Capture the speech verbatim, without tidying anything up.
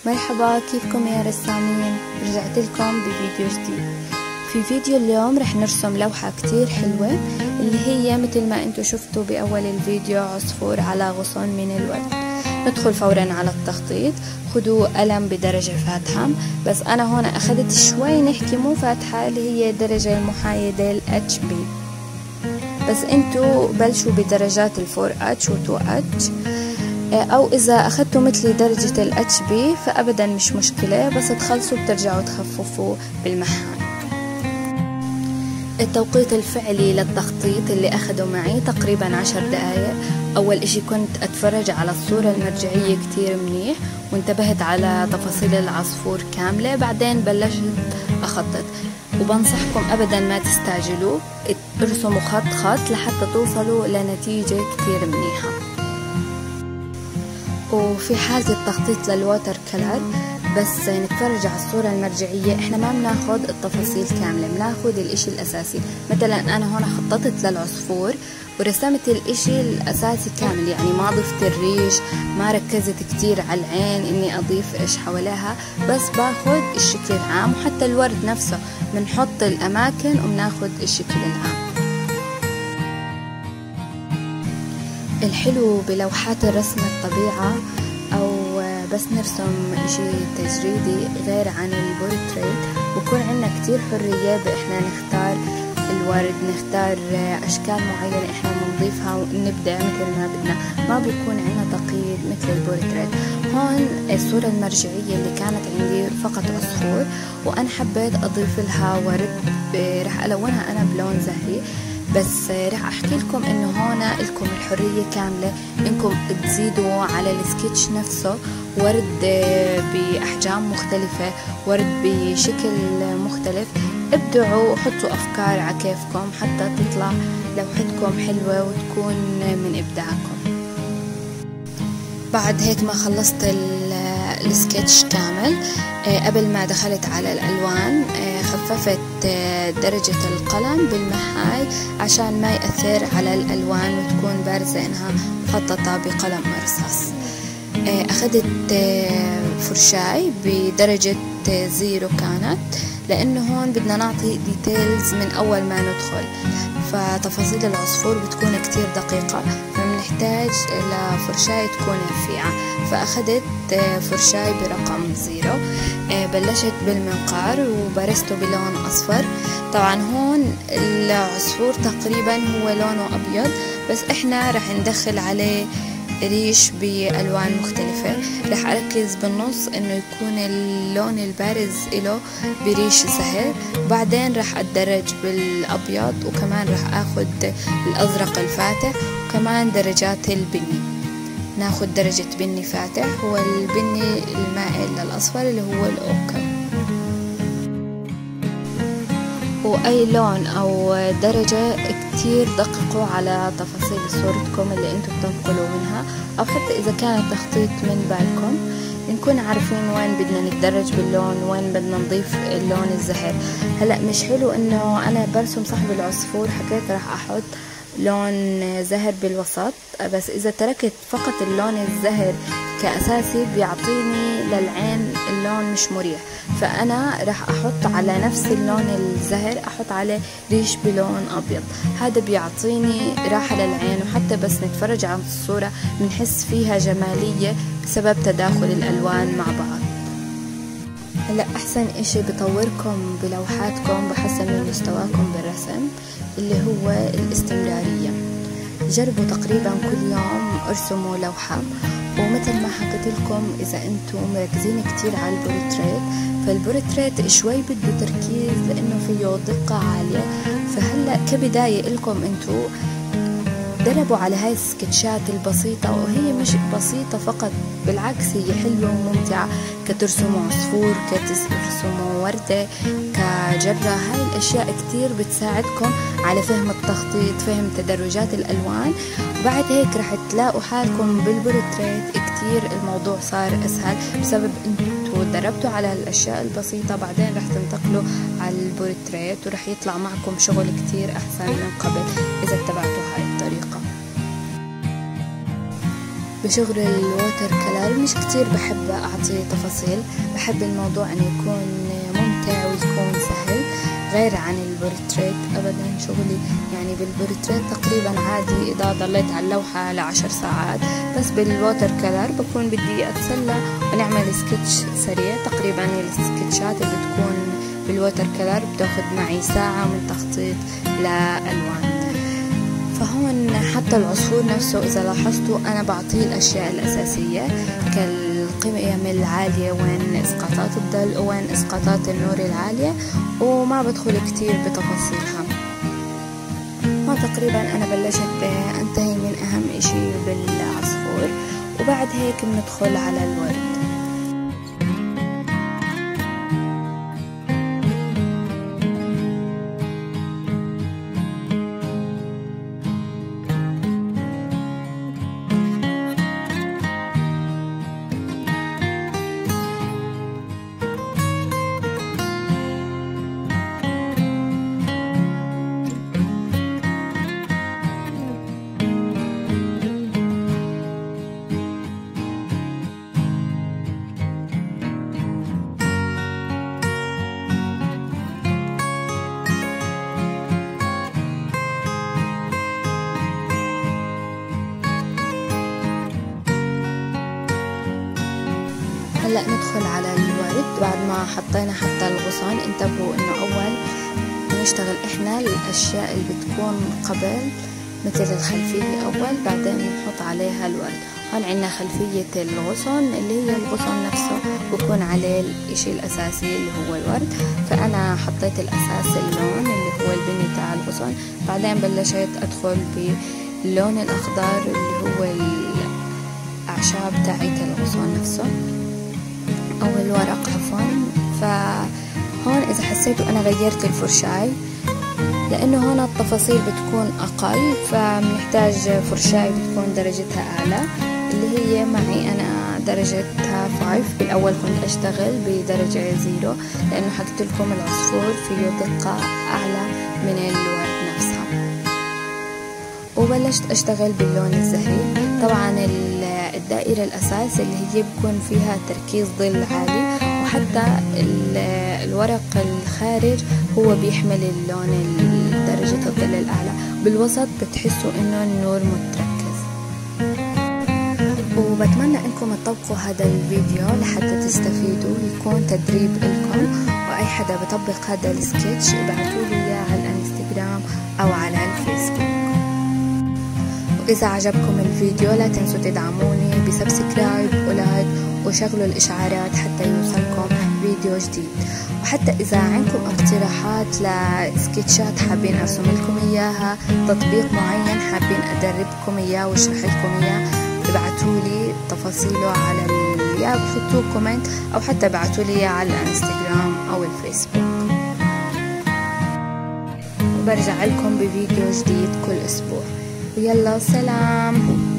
مرحبا، كيفكم يا رسامين؟ رجعت لكم بفيديو جديد. في فيديو اليوم رح نرسم لوحة كتير حلوة اللي هي مثل ما انتو شفتوا بأول الفيديو عصفور على غصن من الورد. ندخل فورا على التخطيط. خدوا قلم بدرجة فاتحة، بس أنا هون أخذت شوي نحكي مو فاتحة اللي هي الدرجة المحايدة ال اتش بي، بس انتو بلشوا بدرجات ال فور اتش و تو اتش، او اذا اخذتوا مثلي درجة ال اتش بي فابدا مش مشكلة، بس تخلصوا بترجعوا تخففوا بالمحان. التوقيت الفعلي للتخطيط اللي اخذوا معي تقريبا عشر دقايق. اول اشي كنت اتفرج على الصورة المرجعية كتير منيح وانتبهت على تفاصيل العصفور كاملة، بعدين بلشت اخطط. وبنصحكم ابدا ما تستعجلوا، ارسموا خط خط لحتى توصلوا لنتيجة كتير منيحة. وفي حالة التخطيط للووتر كلر بس نتفرج على الصورة المرجعية، احنا ما بناخد التفاصيل كاملة، بناخد الاشي الاساسي. مثلا انا هون خططت للعصفور ورسمت الاشي الاساسي كامل، يعني ما ضفت الريش، ما ركزت كتير على العين اني اضيف ايش حواليها، بس باخد الشكل العام. وحتى الورد نفسه بنحط الاماكن وبناخد الشكل العام. الحلو بلوحات الرسم الطبيعة أو بس نرسم إشي تجريدي غير عن البورتريت، بكون عنا كتير حرية بإحنا نختار الورد، نختار أشكال معينة إحنا بنضيفها ونبدع مثل ما بدنا، ما بيكون عنا تقييد مثل البورتريت. هون الصورة المرجعية اللي كانت عندي فقط عصفور، وأنا حبيت أضيف لها ورد، رح ألونها أنا بلون زهري، بس رح احكي لكم انه هون لكم الحرية كاملة انكم تزيدوا على السكتش نفسه ورد باحجام مختلفة، ورد بشكل مختلف. ابدعوا وحطوا افكار على كيفكم حتى تطلع لوحتكم حلوة وتكون من ابداعكم. بعد هيك ما خلصت السكتش كامل، قبل ما دخلت على الألوان خففت درجة القلم بالمحاي عشان ما يأثر على الألوان وتكون بارزة إنها مخططة بقلم رصاص. أخذت فرشاي بدرجة زيرو كانت، لأنه هون بدنا نعطي ديتيلز من أول ما ندخل، فتفاصيل العصفور بتكون كتير دقيقة، فبنحتاج لفرشاي تكون رفيعة. فأخذت فرشاي برقم زيرو، بلشت بالمنقار وبرزته بلون أصفر. طبعا هون العصفور تقريبا هو لونه أبيض، بس إحنا رح ندخل عليه ريش بألوان مختلفة. رح أركز بالنص إنه يكون اللون البارز إله بريش زهر، بعدين رح أتدرج بالأبيض، وكمان رح أخذ الأزرق الفاتح، وكمان درجات البني. ناخذ درجة بني فاتح والبني المائل للأصفر اللي هو الأوكا. وأي لون أو درجة كتير دققوا على تفاصيل صورتكم اللي انتم بتنقلوا منها، أو حتى إذا كان التخطيط من بالكم نكون عارفين وين بدنا نتدرج باللون، وين بدنا نضيف اللون الزهر. هلأ مش حلو إنه أنا برسم صاحب العصفور حكيت راح أحط لون زهر بالوسط، بس إذا تركت فقط اللون الزهر كأساسي بيعطيني للعين اللون مش مريح، فأنا رح أحط على نفس اللون الزهر أحط عليه ريش بلون أبيض. هذا بيعطيني راحة للعين، وحتى بس نتفرج على الصورة بنحس فيها جمالية بسبب تداخل الألوان مع بعض. هلا أحسن إشي بطوركم بلوحاتكم بحسن من مستواكم بالرسم اللي هو الاستمرارية. جربوا تقريبا كل يوم ارسموا لوحة، ومثل ما حكيت لكم إذا أنتم مركزين كتير على البورتريت، فالبورتريت شوي بده تركيز لأنه فيه دقة عالية. فهلأ كبداية لكم أنتم دربوا على هاي السكتشات البسيطة، وهي مش بسيطة فقط، بالعكس هي حلوة وممتعة، كترسموا عصفور، كترسموا وردة، كجرة. هاي الأشياء كتير بتساعدكم على فهم التخطيط، فهم تدرجات الألوان. وبعد هيك رح تلاقوا حالكم بالبورتريت كتير الموضوع صار أسهل بسبب انتوا دربتوا على الأشياء البسيطة، بعدين رح تنتقلوا على البورتريت ورح يطلع معكم شغل كتير أحسن من قبل إذا اتبعتوا هاي الطريقة. بشغل الووتر كلر مش كتير بحب أعطي تفاصيل، بحب الموضوع أن يكون ممتع ويكون سهل، غير عن البورتريت أبدا. شغلي يعني بالبورتريت تقريبا عادي إذا ضليت على اللوحة لعشر ساعات، بس بالووتر كلر بكون بدي أتسلى ونعمل سكتش سريع. تقريبا السكتشات اللي بتكون بالووتر كلر بتاخد معي ساعة من تخطيط لألوان. فهون حتى العصفور نفسه إذا لاحظتوا أنا بعطيه الأشياء الأساسية كالقيم العالية، وين إسقاطات الظل وين إسقاطات النور العالية، وما بدخل كتير بتفاصيلها. ما تقريبا أنا بلشت أنتهي من أهم إشي بالعصفور، وبعد هيك بندخل على الورد. هلا ندخل على الورد. بعد ما حطينا حتى الغصن، انتبهوا انه اول نشتغل احنا الاشياء اللي بتكون قبل مثل الخلفية اول، بعدين نحط عليها الورد. هون عندنا خلفية الغصن اللي هي الغصن نفسه بكون عليه الاشي الاساسي اللي هو الورد. فانا حطيت الاساس اللون اللي هو البني تاع الغصن، بعدين بلشت ادخل باللون الاخضر اللي هو الاعشاب تاعت الغصن نفسه او الورق عفوا. فهون اذا حسيتوا انا غيرت الفرشاي لانه هون التفاصيل بتكون اقل، فبنحتاج فرشاي بتكون درجتها اعلى اللي هي معي انا درجتها خمسة. بالاول كنت اشتغل بدرجة زيرو لانه حكيت لكم العصفور فيه دقة اعلى من الورد نفسها. وبلشت اشتغل باللون الزهري. طبعا الدائرة الاساس اللي هي بكون فيها تركيز ظل عالي، وحتى الورق الخارج هو بيحمل اللون درجة الظل الاعلى. بالوسط بتحسوا انه النور متركز. وبتمنى انكم تطبقوا هذا الفيديو لحتى تستفيدوا، يكون تدريب لكم، واي حدا بطبق هذا السكتش ابعتوا لي اياه على الانستغرام او على الفيسبوك. وإذا عجبكم الفيديو لا تنسوا تدعموني بسبسكرايب ولايك وشغلوا الإشعارات حتى يوصلكم فيديو جديد. وحتى إذا عندكم اقتراحات لسكتشات حابين أرسم لكم إياها، تطبيق معين حابين أدربكم إياه واشرح لكم إياه، ابعتولي تفاصيله على ال... يا بحطوه كومنت أو حتى ابعتولي إياه على الانستغرام أو الفيسبوك. وبرجع لكم بفيديو جديد كل أسبوع. ويلا سلام.